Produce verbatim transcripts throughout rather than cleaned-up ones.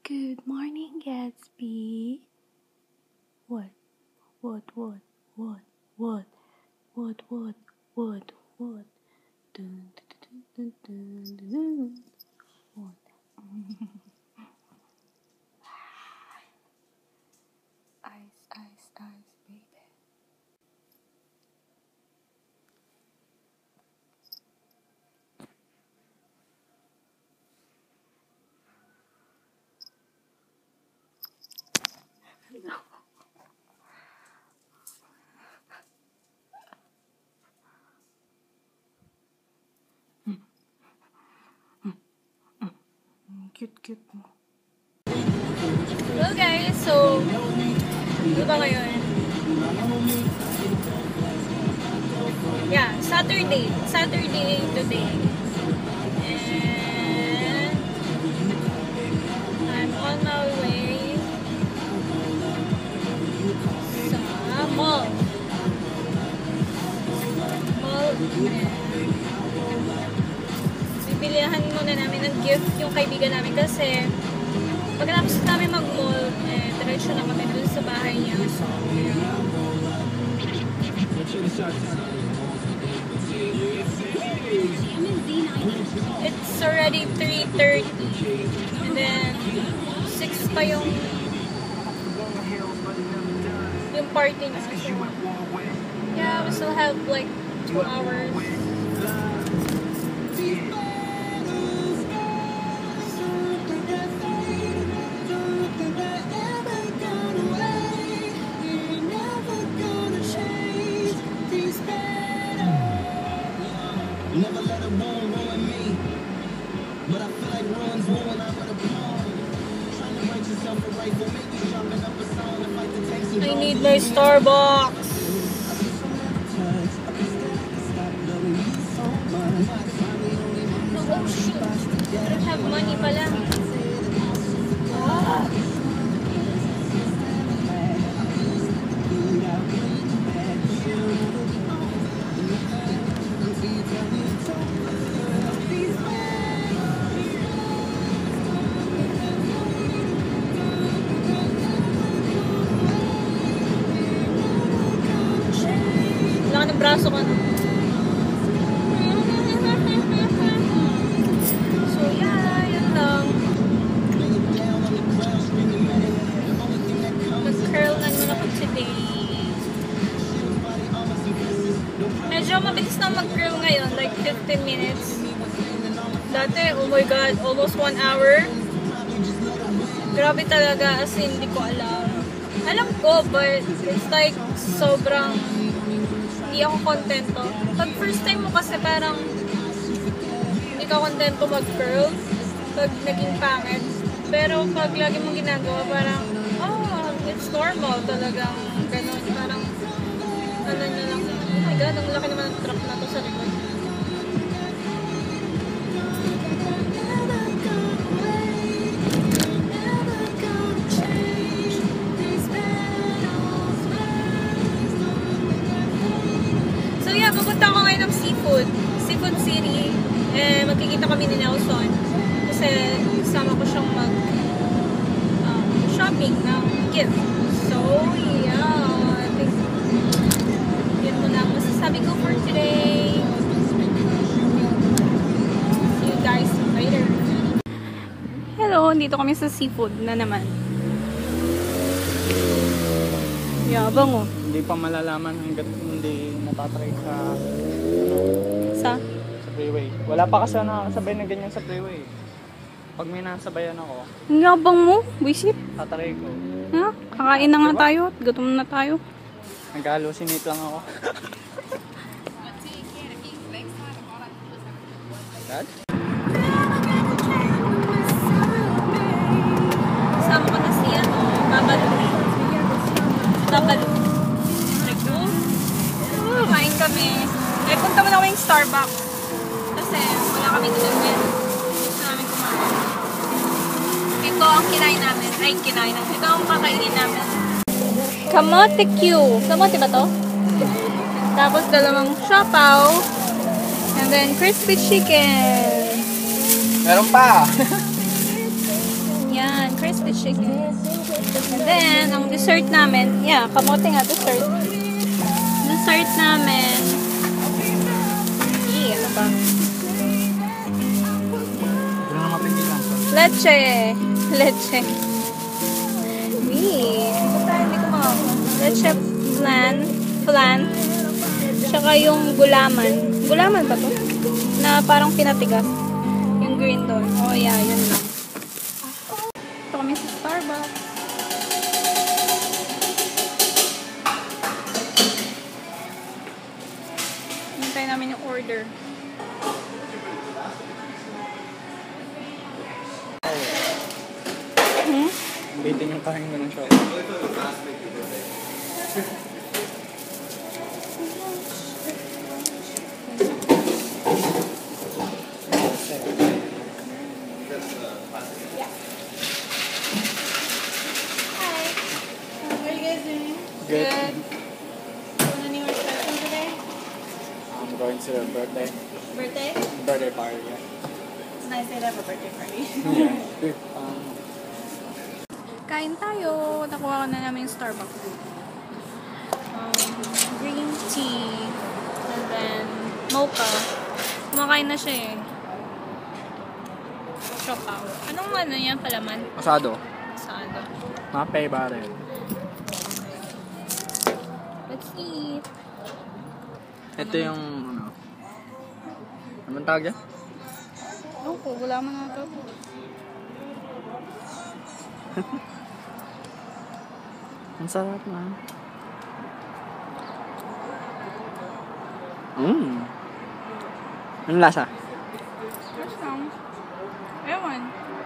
Good morning, Gatsby. What? What? What? What? What? What? What? What? What? Dun, dun, dun, dun, dun, dun. What? Ice, ice, ice, baby. No. Cute-cute mo. Hello guys, so ano ba ngayon? Yeah, Saturday. Saturday today. And I'm on my way sa mall. Mall. Bibilihan muna namin ng gift yung kaibigan namin kasi pagkatapos namin mag-mall, eh, diretso na kami dun sa bahay niya. So, yeah. It's already three thirty. And then, six pa yung yung party niya. So, yeah, we still have like two hours. Never let a wound ruin me, but I feel like ruins ruin I'm at a pawn. Trying to write yourself a rifle, maybe jumping up a song to fight the taste of I need my Starbucks. Oh shoot, I don't have money pala. Ah. Laki ng braso ko, no? So, yeah, yun lang. Mag-curl na naman ako today. Medyo mabilis na mag-curl ngayon, like fifteen minutes. Dati, oh my god, almost one hour. Grabe talaga, as in, hindi ko alam. Alam ko, but it's like sobrang hindi ako kontento. Pag first time mo kasi parang hindi ka kontento mag-curl pag naging pangit. Pero pag lagi mong ginagawa, parang oh, it's normal talagang ganun. Parang ano nyo lang, oh my god, ang laki naman ng truck na to sa likod. Pupunta ako ngayon ng seafood. Seafood City. Eh, magkikita kami ni Nelson. Kasi sama ko siyang mag um, shopping ng gift. So, yeah. I think yun muna ang masasabi ko for today. See you guys later. Hello, dito kami sa seafood na naman. Yabang oh. Hindi pa malalaman hanggat hindi natatry sa Sa? sa freeway. Wala pa kasi nakakasabay na ganyan sa freeway. Pag may nasabayan ako, Ang yabang mo, wisit. tatry ko. Ha? Kakain na nga tayo. Gutom na tayo. Nag-hallucinate lang ako. Dad? Kasama ko na siya. Babalu. Babalu. Kumain kami. Eh, punta mo na kami yung Starbucks. Kasi wala kami dinagyan. Gusto namin kumain. Ito ang kinain namin. Ay, kinain namin. Ito ang kakainin namin. Kamote Q. Kamote ba to? Tapos dalawang siopaw. And then crispy chicken. Meron pa! Yan. tasty chicken. And then, ang dessert namin, yeah, kamote nga dessert. Dessert namin. Eh, ano ba? Hindi na mapigilan. Leche. Leche. Wee. Ito tayo, hindi ko makakuha. Leche flan. Flan. Tsaka yung gulaman. Gulaman ba to? Na parang pinatigas. Yung green doon. Oh yeah, yun lang. Ito kami sa Starbucks. Hintay namin yung order. Hmm? Bitin yung kain ko ng shop. What are you guys doing? Good. Going anywhere special today? I'm going to the birthday. Birthday? Birthday party, yeah. It's nice to have a birthday party. Yeah. Um, Kain tayo. Nakuha ko na namin yung Starbucks. Um, green tea. And then, mocha. Kumakain na siya eh. Choco. Anong ano yan palaman? asado. Asado. Mapay bare. Let's eat. Ito yung ano. Anong tawag yan? Oh, wala man na ito. Ang sarap na. Mmm. Anong lasa? First time. Ewan.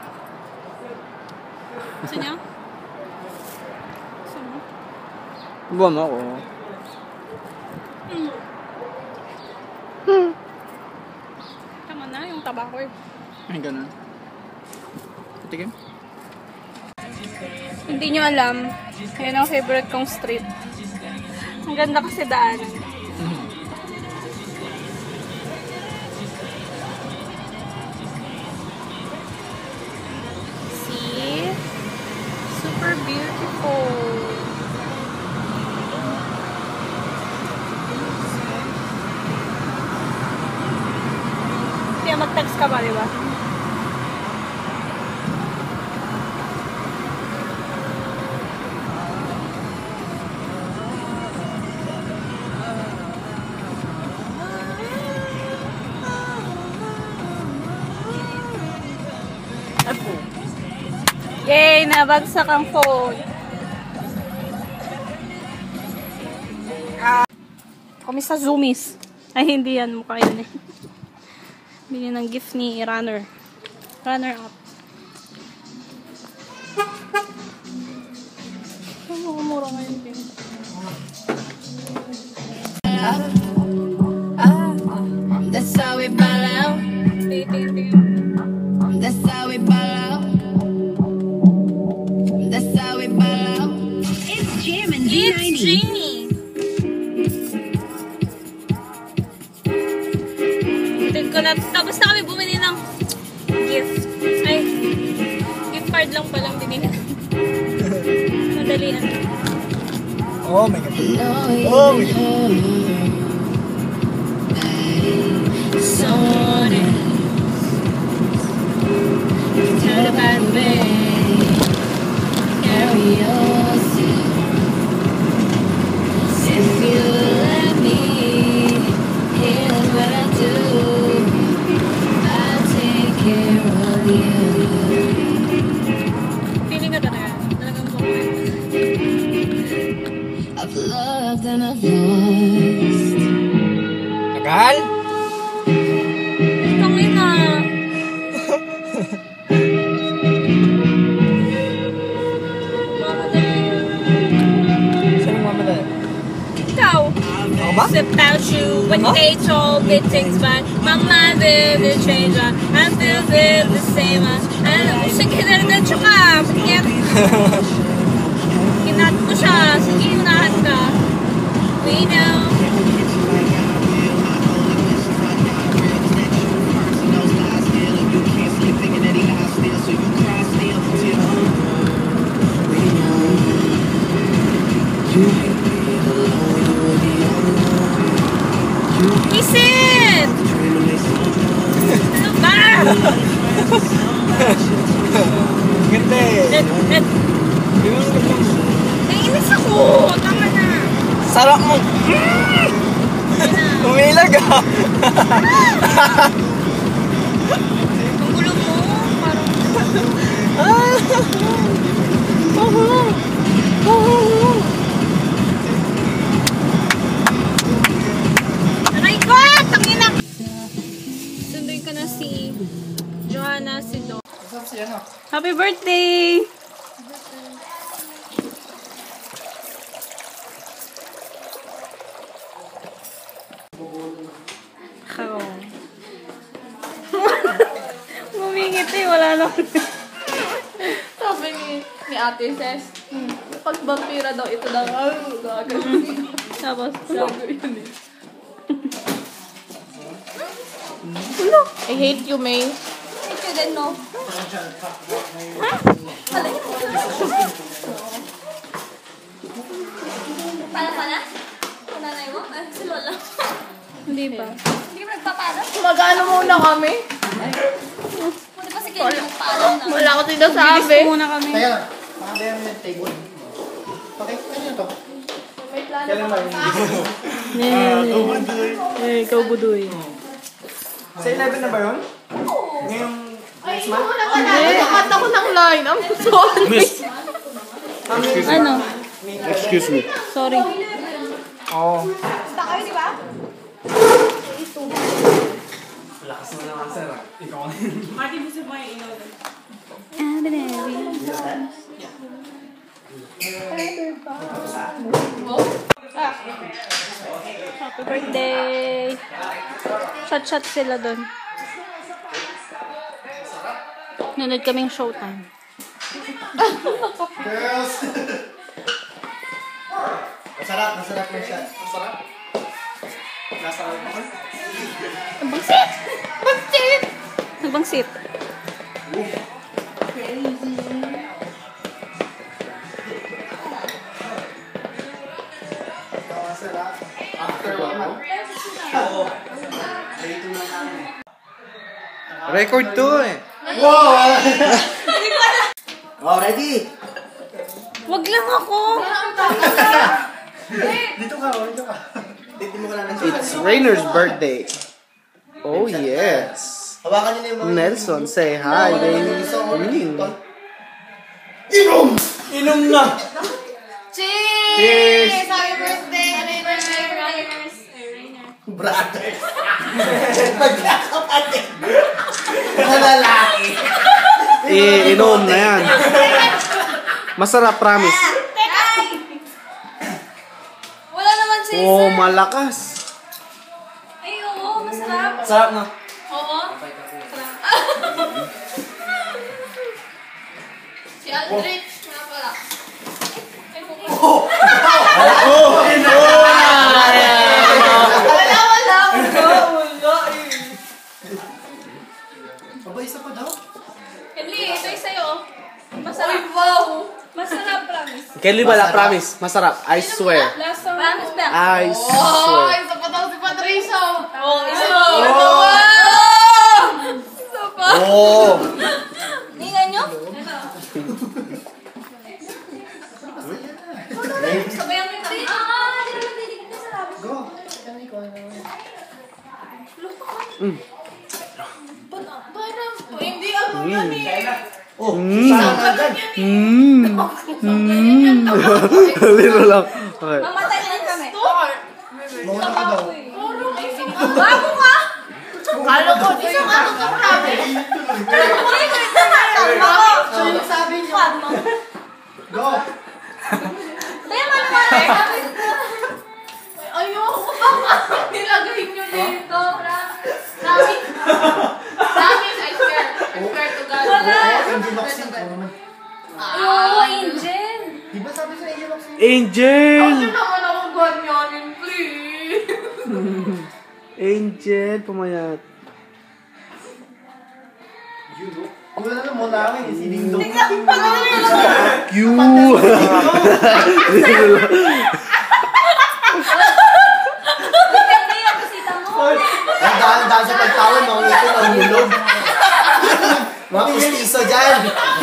Gusto niya? Gusto mo? Buwan mo ako. Hmm. Hmm. Tama na, yung tabako eh. Ay, ganun. Patikim. Hindi nyo alam, yan ang favorite kong street. Ang ganda kasi daan. See? Super beautiful. Kaya mag-text ka ba, di ba? Yay! Nabagsak ang phone. Ah, kami sa Zoomies. Ay, hindi yan. Mukha yun eh. Bili ng gift ni Runner. Runner up. Ang mura ngayon din. That's how we ball out. That's how we ball out. That's how we ball out. It's Jam and D It's ninety. Jamie! Tin ko na. Tapos na kami bumili ng gift. Ay, gift card lang palang binili. Madalian lang. Oh my God. Oh, Oh my God. So honest. Tell about me. Carry yourself. If you let me, here's what I do. I take care of you. Feeling ka talaga. Talagang bukay. I've loved and I've lost. Tagal? Tangin na. Saan mamadali? Ikaw. Ako ba? It's about you when they told me things but my mind didn't change. I still feel the same. Ano, sige na rin ka. Bakit? Kinat ko siya. Sige, unahan ka. We know. Isit! Ano ba? Ganda eh. Eh, eh, naiinis ako. Tama na. Sarap mo. Umilag ah. Ang gulo mo. Parang... Aray ko! Tangina! Sunduin ko na si Johanna, si Do. Happy birthday! Ako. Mumingit eh, wala na. Sabi ni, ni Ate Ses, hmm, pag vampira daw, ito daw, ay, gagawin. Tapos, Gagawin eh. I hate you, May. Hate you din, no? Paano ka na? Nanay mo? Ay, si Lola. hindi pa. Hindi ka nagpapala? Magano muna kami? Pwede pa si Kelly magpaalam na. Wala ko sinasabi. Bilis muna kami. Kaya lang, makakaya mo yung table. Okay, ano to? May plano Kailan pa. Eh, eh, ikaw budoy. Sa eleven na ba yun? Ngayong Ay, ikaw na pala. Nakat ako ng line. I'm sorry. Ano? Excuse me. Sorry. Oo. Basta kayo, di ba? Lakas mo naman sir. Ikaw na Ah, binabi. Happy birthday! Shot-shot sila doon. Nanood kaming showtime. Girls! Masarap, masarap yung shot. Masarap? Masarap ako. Nagbangsit! Bangsit! Nagbangsit. Masarap. After one month. Record to eh. Wow! Oh, ready? Wag lang ako! Dito ka, oh, dito ka. Dito mo ka lang ng It's Rainer's birthday. Oh yes. Hawakan niyo na yung mga... Nelson, say hi, baby. Mm. Inom! Inom na! Cheers! Cheers! Happy birthday! Anniversary! Brothers. Magkakapatid. Mga lalaki. Eh, inom na yan. Masarap, promise. Wala naman si Oh, malakas. Ay, oo, masarap. Sarap na. Oo. Si Aldrich nga pala. Wala, wala. Aba, isa pa daw. Kelly, ito yung sa'yo. Masarap. Wow. Masarap, promise. Kelly, wala, promise. Masarap, I swear. Last song. Promise ba? I Oh, swear. isa pa daw si Patricio. Oo, isa pa. Isa pa. Oh! Tingnan nyo. Sabayan mo yung tayo. Ah, hindi naman dinig na sa labi. Go. Parang, hindi ako yan eh. Oh, Mm. isang agad. Mm. Mm. Liro lang. Okay. Mamatay lang kami. Mawala ka daw. Bago ka! Kala ko, isang ano ka kami. So, sabi niyo. Go. Kaya mo naman. Ayoko pa nga. Nilagay nyo dito. Promise. Promise, I swear. I swear to God. Angel Maxine. Ano naman? Oo, Angel. Di ba sabi sa Angel Maxine? Angel! Huwag nyo naman ako ganyanin, please. Angel, pumayat. Wala na mo na akin. Si Ding Dong. You! yan!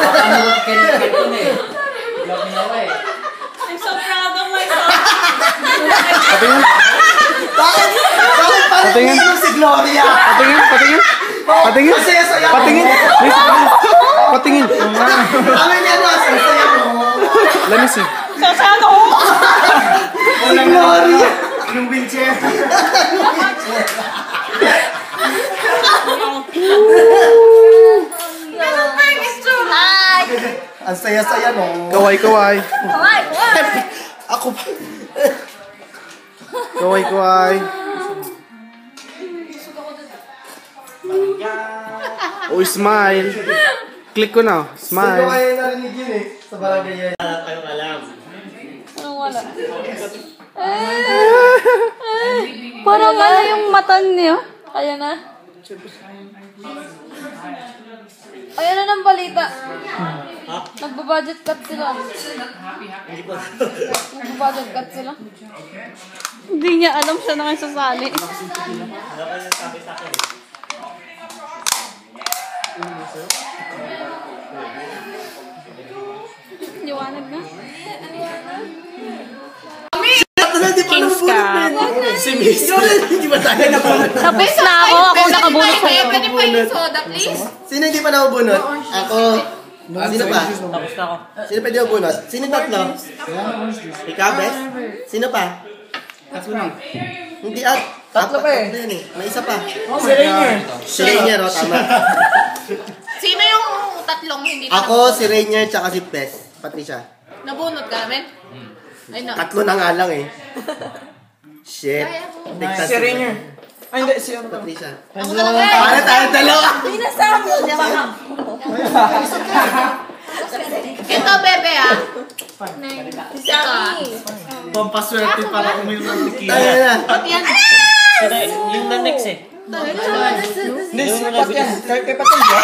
I'm so proud of myself. Patingin. Bakit? Bakit parang Patingin. umiinom si Gloria? Patingin, patingin. Patingin. Masaya-saya mo. Patingin. Patingin. Kami niya na, saya mo. Let me see. So, sana ako. Si Gloria. Yung wheelchair. Hi! Ang saya-saya no. Kaway, kaway. Hi! Ako pa. Kaway, kaway. Oh, smile. Click ko na. Sino Smile. kayo narinig yun eh? Sa barangay yan. Anong wala? Parang ano yung mata niyo? Kaya na. Ayan na ng balita. Nagba-budget cut sila. Nagba-budget cut sila. Hindi niya alam siya na kayo sasali. Liwanag na. King's Cup. Si Miss. Hindi ba tayo nabunot? Tapos na ako. Ako nakabunot sa'yo. Pwede pa yung soda, please? Sino hindi pa nakabunot? Ako. Sino pa? Sino pwede mabunot? Sino tatlo? Ikaw, Bes? Sino pa? Hindi at. Tatlo pa eh. Tatlo yun eh. May isa pa. Si Rainier. Si Rainier, o tama. Sino yung tatlong hindi pa Ako, si Rainier, tsaka si Bes. Patricia. nabunot ka namin? Ay, na. Tatlo na nga lang eh. Shit. Tigtas Si Rainier. Ay, hindi. Si ano? Patricia. Ako talaga eh. Para tayo dalawa. Ito, bebe ah. Ito. Pampaswerte para uminom ng tequila. Tayo na. Ba't yan? Yung na next eh. Hindi, si Pat yan. Kay kay Pat yan ba?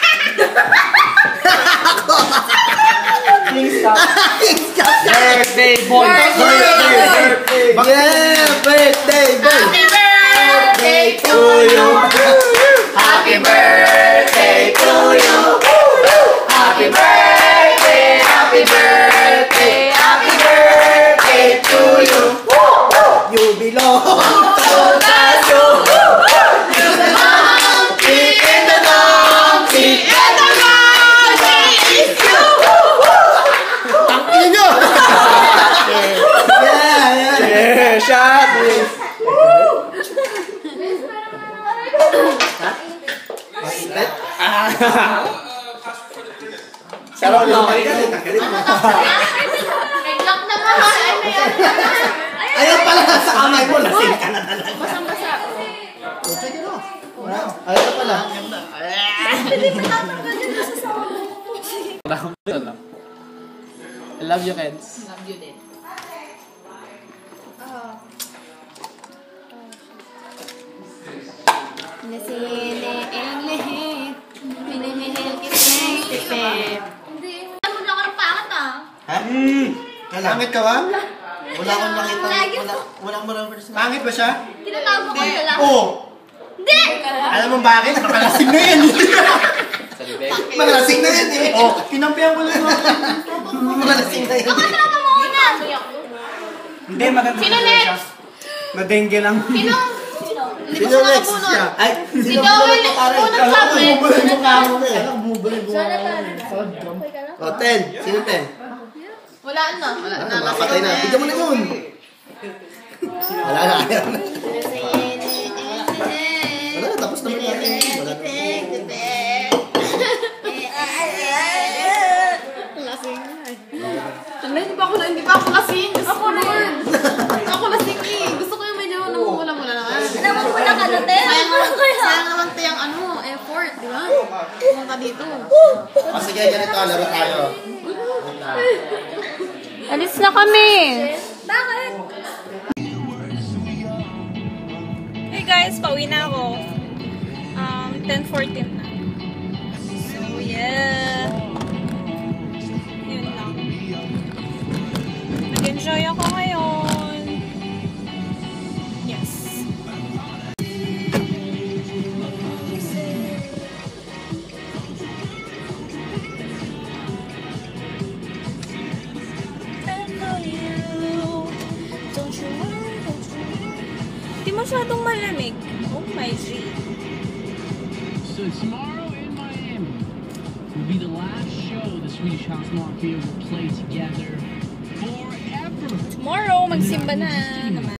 King's Cup. King's Cup. Birthday boy. Birthday. Birthday. Yeah, birthday boy. Happy birthday to you. Happy birthday to you. Happy birthday, happy birthday, happy birthday to you. You belong To the zoo. To the monkey in the donkey and the monkey is you. Tangin nyo! Yeah, yeah. Yeah, shot. Sarap lang kayo kasi tanggalin mo. Nag-lock na mo. Ano yan? Ayaw pala sa kamay mo, lasing ka na talaga. Basang-basa. Oh, check it off. Ayaw pala. I love you, Kens. Love you din. Hindi. Ano na ako ng pangat ah? Ha? Pangit ka ba? Wala akong nakita. Wala, walang marang person. Pangit ba siya? Tinatawag ko nila. Oo. Hindi! Alam mo bakit? Makalasing na yan. Makalasing na yan eh. Oh, kinampihan ko lang. Makalasing na yan. Ako na ka muna! Hindi, maganda. Sino next? Na-dengue lang. Sino? Sino? Hindi ko Sino sila next? nabunod. Siya. Ay, Si Joel, unang sa akin. O, ten. Sino ten? Wala na. Wala na. Nakapatay na. Bigyan mo na yun. Wala na. Ayaw na. Wala na. Tapos naman natin. Wala na. Hindi pa ako hindi pa ako lasing. Ako nun. Ako lasing eh. Gusto ko yung medyo namumula-mula naman. Namumula ka na, te? Sayang naman, sayang naman te yung ano, effort, di ba? Pumunta dito. O, sige, ganito. Laro tayo. Alis na kami. Bakit? Hey guys, pauwi na ako. Um, ten fourteen na. So, yeah. Yun lang. Nag-enjoy ako ngayon. Yes. Hindi masyadong malamig. Oh my G. So tomorrow in Miami will be the last show the Swedish House Mafia will play together forever. Tomorrow, magsimba na naman.